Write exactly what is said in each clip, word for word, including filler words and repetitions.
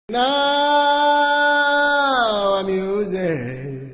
Now music.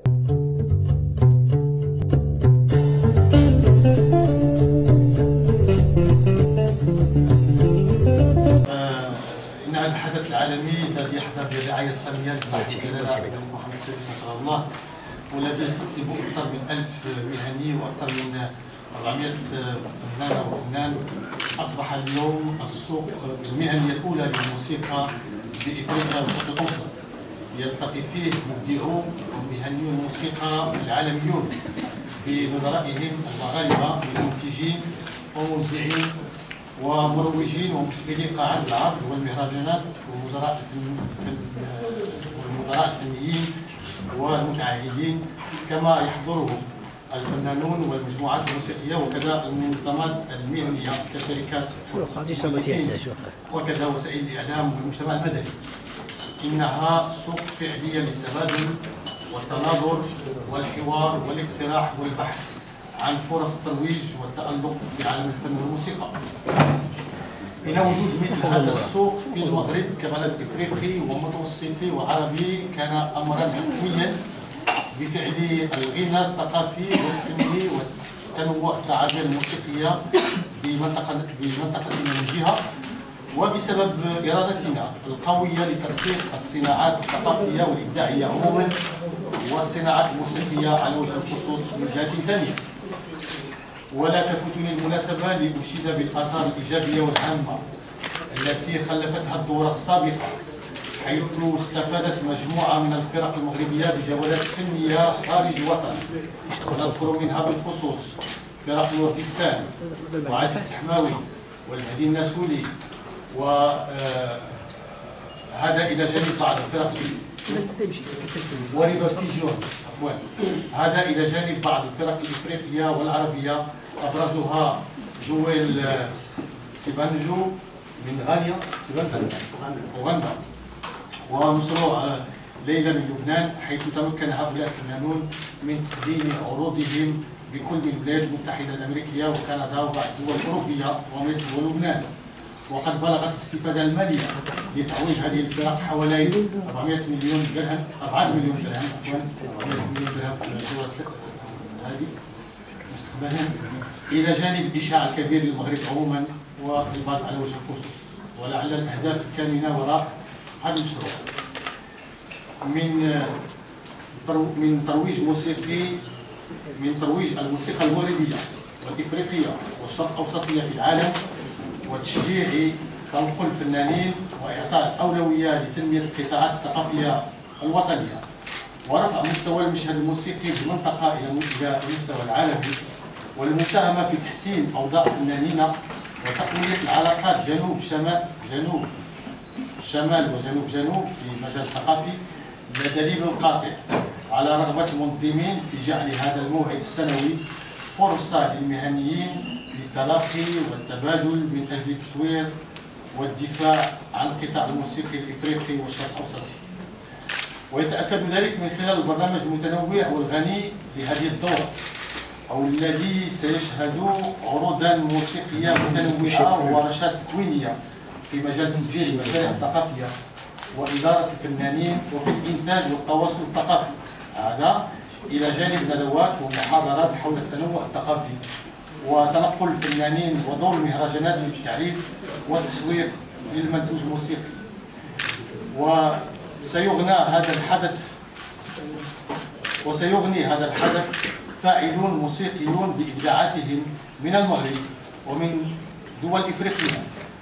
إن هذا الحدث العالمي الذي يحظى بالرعاية السامية لصاحب الجلالة محمد السادس نصر الله، والذي يستقطب أكثر من ألف مهني وأكثر من أربعمائة فنانة وفنان، أصبح اليوم السوق المهنية الأولى للموسيقى بإفريقيا والشرق الأوسط، يلتقي فيه مبدعو ومهنيو الموسيقى العالميون بنظرائهم المغاربة من منتجين وموزعين ومروجين ومشغلي قاعات العرض والمهرجانات والمدراء والمدراء الفنيين والمتعهدين، كما يحضرهم الفنانون والمجموعات الموسيقية وكذا المنظمات المهنية كشركات وكذا وسائل الإعلام والمجتمع المدني. إنها سوق فعلية للتبادل والتناظر والحوار والاقتراح والبحث عن فرص الترويج والتألق في عالم الفن والموسيقى. إن وجود مثل هذا السوق في المغرب كبلد إفريقي ومتوسطي وعربي كان أمرا حتميا بفعل الغنى الثقافي والفني وتنوع التعابير الموسيقية بمنطقة بمنطقتنا من جهة، وبسبب إرادتنا القوية لترسيخ الصناعات الثقافية والإبداعية عموما والصناعات الموسيقية على وجه الخصوص من جهة ثانية. ولا تفوتني المناسبة لأشيد بالآثار الإيجابية والهامة التي خلفتها الدورة السابقة، حيث استفادت مجموعة من الفرق المغربية بجولات فنية خارج الوطن، ونذكر منها بالخصوص فرق نوردستان وعزيز السحماوي والهدي الناسولي، وهذا إلى جانب بعض الفرق وربا بتيجون عفوا هذا إلى جانب بعض الفرق الإفريقية والعربية، أبرزها جويل سيبانجو من غانيا أوغندا، ومشروع ليلى من لبنان، حيث تمكن هؤلاء الفنانون من تقديم عروضهم بكل من الولايات المتحدة الأمريكية وكندا وبعض الدول الأوروبية ومصر ولبنان. وقد بلغت الاستفادة المالية لتعويض هذه الفرق حوالي أربعمائة مليون درهم أربعة مليون درهم عفوا أربعمائة مليون درهم في الدورة هذه مستقبلا، إلى جانب الإشعاع الكبير للمغرب عموما والرباط على وجه الخصوص. ولعل الأهداف الكامنة وراء هذا المشروع من من ترويج موسيقي من ترويج الموسيقى المغربية والإفريقية والشرق الأوسطية في العالم، وتشجيع تنقل الفنانين وإعطاء الأولوية لتنمية القطاعات الثقافية الوطنية ورفع مستوى المشهد الموسيقي في المنطقة إلى المستوى العالمي، والمساهمة في تحسين أوضاع فنانينا وتقوية العلاقات جنوب شمال جنوب شمال وجنوب جنوب في المجال الثقافي، دليل قاطع على رغبة المنظمين في جعل هذا الموعد السنوي فرصة للمهنيين للتلاقي والتبادل من أجل التطوير والدفاع عن القطاع الموسيقي الإفريقي والشرق الأوسطي. ويتأكد ذلك من خلال البرنامج المتنوع والغني لهذه الدورة، أو الذي سيشهد عروضا موسيقية متنوعة وورشات تكوينية في مجال تدبير المشاريع الثقافية وإدارة الفنانين وفي الإنتاج والتواصل الثقافي، هذا إلى جانب ندوات ومحاضرات حول التنوع الثقافي وتنقل الفنانين ودور المهرجانات في التعريف والتسويق للمنتوج الموسيقي. وسيغنى هذا الحدث وسيغني هذا الحدث فاعلون موسيقيون بإبداعاتهم من المغرب ومن دول إفريقيا،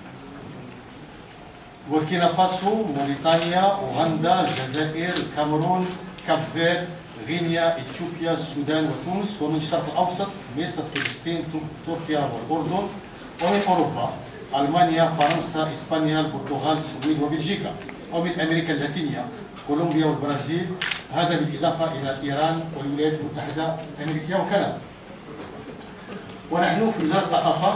بوركينا فاسو، موريتانيا، أوغندا، الجزائر، الكاميرون، كاب فيرد، غينيا، إثيوبيا، السودان وتونس، ومن الشرق الأوسط مصر، فلسطين، تركيا والأردن، ومن أوروبا ألمانيا، فرنسا، إسبانيا، البرتغال، السويد وبلجيكا، ومن أمريكا اللاتينية كولومبيا والبرازيل، هذا بالإضافة إلى إيران والولايات المتحدة الأمريكية وكندا. ونحن في وزارة الثقافة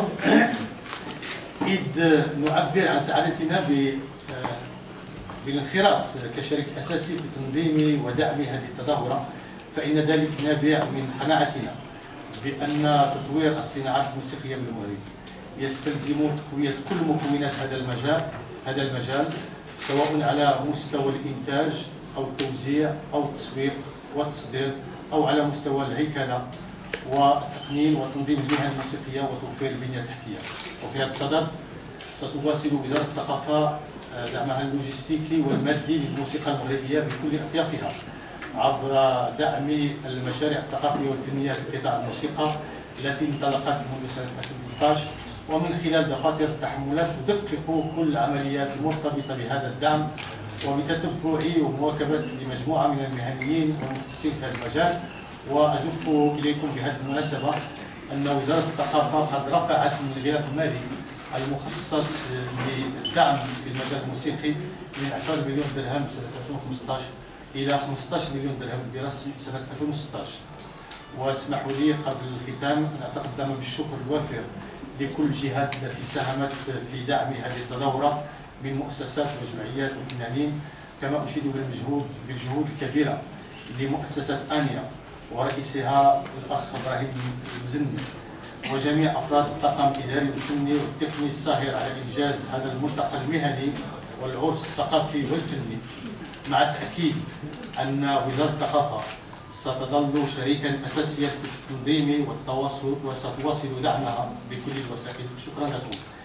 إذ نعبر عن سعادتنا بالانخراط كشريك أساسي في تنظيم ودعم هذه التظاهرة، فإن ذلك نابع من قناعتنا بأن تطوير الصناعات الموسيقية بالمغرب يستلزم تقوية كل مكونات هذا المجال هذا المجال سواء على مستوى الإنتاج أو التوزيع أو التسويق والتصدير، أو على مستوى الهيكلة والتقنين وتنظيم المهن الموسيقية وتوفير البنية التحتية. وفي هذا الصدد ستواصل وزارة الثقافة دعمها اللوجستيكي والمادي للموسيقى المغربية بكل أطيافها عبر دعم المشاريع الثقافية والفنية في قطاع الموسيقى التي انطلقت منذ سنة ألفين وثلاثة عشر، ومن خلال دفاتر التحملات تدقق كل العمليات المرتبطة بهذا الدعم، وبتتبع ومواكبة لمجموعة من المهنيين والمختصين في هذا المجال. وأزف إليكم بهذه المناسبة أن وزارة الثقافة قد رفعت من الغلاف المالي المخصص للدعم في المجال الموسيقي من عشرة مليون درهم سنة ألفين وخمسة عشر إلى خمسة عشر مليون درهم برسم سنة ألفين وستة عشر. واسمحوا لي قبل الختام أن أتقدم بالشكر الوافر لكل الجهات التي ساهمت في دعم هذه التظاهرة من مؤسسات وجمعيات وفنانين، كما أشيد بالمجهود بالجهود الكبيرة لمؤسسة آنيا ورئيسها الأخ إبراهيم المزني وجميع أفراد الطاقم الإداري والفني والتقني الساهر على إنجاز هذا الملتقى المهني والعرس الثقافي والفني، مع التأكيد أن وزارة الثقافة ستظل شريكا أساسيا في التنظيم والتواصل وستواصل دعمها بكل الوسائل. شكرا لكم.